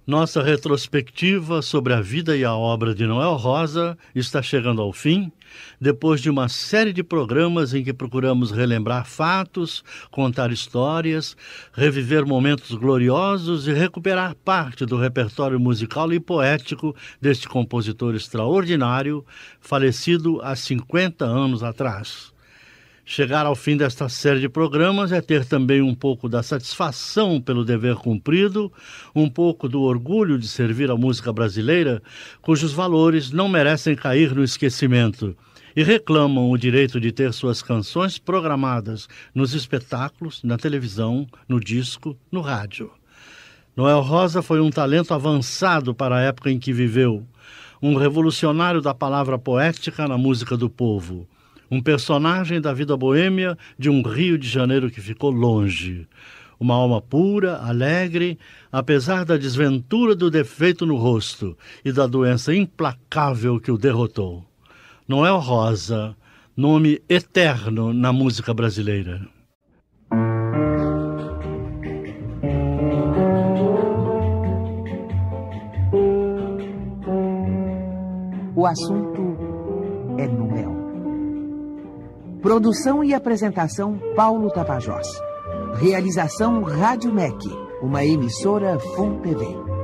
Nossa retrospectiva sobre a vida e a obra de Noel Rosa está chegando ao fim, depois de uma série de programas em que procuramos relembrar fatos, contar histórias, reviver momentos gloriosos e recuperar parte do repertório musical e poético deste compositor extraordinário, falecido há 50 anos atrás. Chegar ao fim desta série de programas é ter também um pouco da satisfação pelo dever cumprido, um pouco do orgulho de servir a música brasileira, cujos valores não merecem cair no esquecimento e reclamam o direito de ter suas canções programadas nos espetáculos, na televisão, no disco, no rádio. Noel Rosa foi um talento avançado para a época em que viveu, um revolucionário da palavra poética na música do povo. Um personagem da vida boêmia de um Rio de Janeiro que ficou longe. Uma alma pura, alegre, apesar da desventura do defeito no rosto e da doença implacável que o derrotou. Noel Rosa, nome eterno na música brasileira. O assunto é Noel. Produção e apresentação Paulo Tapajós. Realização Rádio MEC, uma emissora FUN TV.